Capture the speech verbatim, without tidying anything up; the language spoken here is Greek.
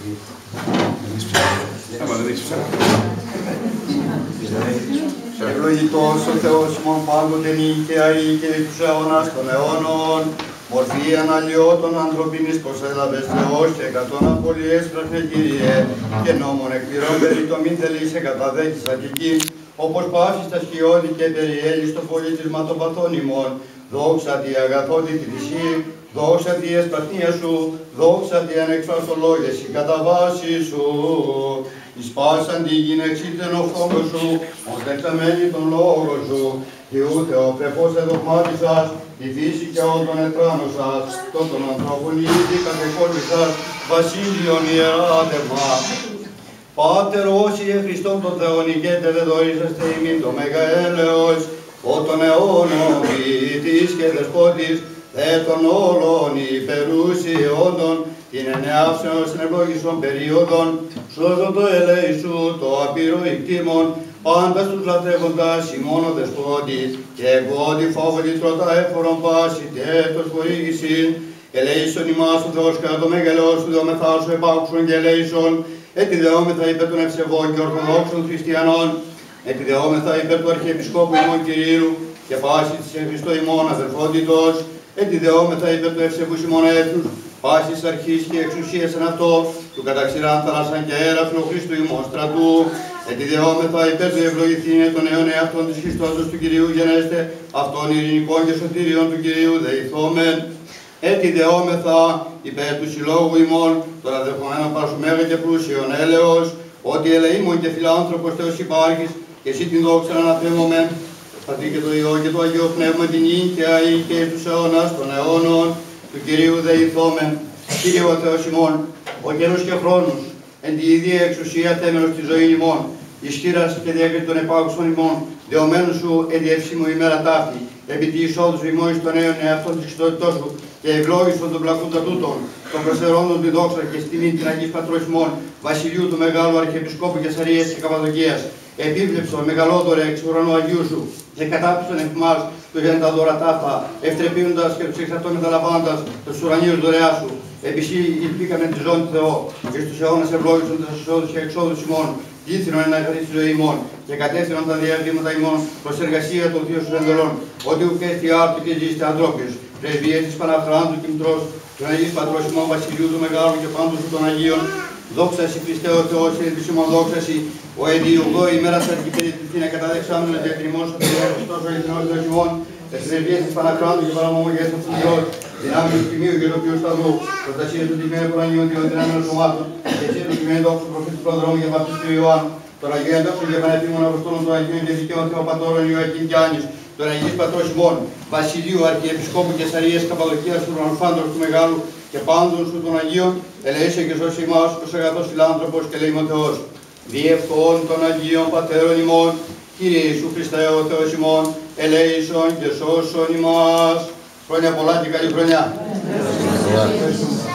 Ευλογητός ο Θεός ημών πάντοτε νύχια ή και τους αιώνας των αιώνων, μορφή αναλυώτων ανθρωπίνης προσέλαβες Θεός και εκατόν απολύες πράχνε Κύριε, και νόμων εκπληρών περί το μην θελείς εκαταδέχεις ακική, όπως πάσης τα σκιώδη και περιέλεις το πολιτισμα των παθών ημών, δόξα τη αγαθότη θυσή, δόξα τη εσπαθία σου, δόξα τη ανεξαρτολόγηση κατά βάση σου. Εις πάσαν τη γυναίξη την οφθόγκο σου, ως δεξαμένη τον λόγο σου, και ούτε ο πρεπός εδογμάτισας, τη φύση και όλων των ετράνων σας, των των ανθρώπων ήδη κατεκόρμησας, βασίλειον ιεράτευμα. Πάτερ όσοι εν Χριστόν τον Θεόν ηγέτε δε δωρήσαστε ημίν το μέγα έλεος, ο των αιώνων ποιητής και δεσπότης, δε των όλων υπερουσιόντων, την ενεάυσεων συνευλόγησον περίοδων, σώζον το ελέη σου, το απείρο ικτήμων, πάντα στους λατρεύοντας ημών ο δεσπότης, και εγώ τη φόβοτη τρώτα έφορον πάση τέτος χορήγησιν, ελέησον ημάς ο Θεός κατά το μέγαλός του δεομεθάσου επάκουσον και ελέησον, ετιδεόμεθα υπέρ των ευσεβών και ορθοδόξων χριστιανών, ετιδεόμεθα υπέρ του Αρχιεπισκόπου ημών Κυρίου και πάση της εν Χριστώ ημών αδελφότητος, ετιδεόμεθα υπέρ του ευσεβούς ημών έθνους, πάσης αρχής και εξουσίας εν αυτό, του καταξηράν θάλασσαν και έραφλο Χριστού ημών στρατού, ετιδεόμεθα υπέρ του ευλογηθήνε των αιών εαυτών της Χριστόντος του Κυρίου γενέστε, αυτών ειρηνικών και σωτήριων του Κυρίου δεηθόμεν. Ετιδεόμεθα υπέρ του συλλόγου ημών, των αδερφωμένων παρασουμέγα και πλούσιων έλεος, ότι ελεήμων και φιλάνθρωπος Θεός υπάρχεις, και εσύ την δόξα αναθέμομεν, Πατρί και το Υιό και το Αγίο Πνεύμα την νύχια ή και τους αιώνας των αιώνων, του Κυρίου δεηθόμεν. Κύριε ο Θεός ημών, ο καιρός και χρόνους, εν τη ίδια εξουσία θέμενος τη ζωή ημών, ισχύρας και διάκριτη των επάγουσων ημών, δεωμένου σου εν τη ευσύμου ημέρα ταύτη, επί τη εισόδου σου ημών εις τον αίων εαυτόν της Χριστότητός σου, και ευλόγησον των πλακούντα τούτων, των προσερόντων τη δόξα και στιμήν την Αγής Πατρός ημών, βασιλείου του Μεγάλου Αρχιεπισκόπου Κεσαρίας και Καπαδοκίας, επίβλεψον μεγαλόδωρε εξ ουρανού Αγίου σου, και κατάπτυσον εκ μας του γέντα δώρα ταύτα, ευτρεπείοντας και τους εξαρτών μεταλαμβάνοντας τους ουρανίους δωρεάς σου. Επισύ υλπήκαμε τη ζώνη του Θεό, και στους αιώνας ευλόγησον τις εισόδους και εξόδους ημών, δίθυνον εν αγαθή τη ζωή ημών, και κατεύθυνον τα διαβήματα ημών προς εργασία των θείων σου εντολών, ότι ουκ έστι άρτου και ζήστε αντρόπιος, πρεσβείες της Παναχράντου και Μητρός, του Αγίου Πατρός ημών Βασιλείου του Μεγάλου και πάντου σου των Αγίων, δόξα σοι Χριστέ ο Θεός, και ελπισίμον δόξα σοι, ο ενδιογό ημέρα σας και περιτηθήν εκαταδεξάμενος διακριμός ο Χριστός ο Εθνός Θεός ημών, τις πρεσβείες της Παναχράντου και παραμομογές του Θεός, δυνάμει του Τιμίου και του Οποίου Σταυρού, προστασία του Τιμένου Κορανίου και των δυνάμεων σωμάτων, και εσύ του Τιμένου δόξου προφήτου προδρόμου και βαπτιστού Ιωάννου, των Αγίων Δόξων και Πανεπίμων Αποστόλων των Αγίων και Δικαίων Θεοπατώρων Ιωακήμ και Άνης, των Αγίης Πατρός ημών, Βασιλείου Αρχιεπισκόπου Κεσαρίας Καπαδοκίας του Ουρανοφάντος του Μεγάλου και πάντων σου των Αγίων, ελεήσε και σώσει ημάς ως αγαθός φιλάνθρωπος και λέημον Θεός. Διευκόν των Αγίων Πατέρων ημών, Κύριε Ιησού Χριστέ ο Θεός ημών, ελέησον και σώσον ημάς. Χρόνια πολλά και καλή χρονιά.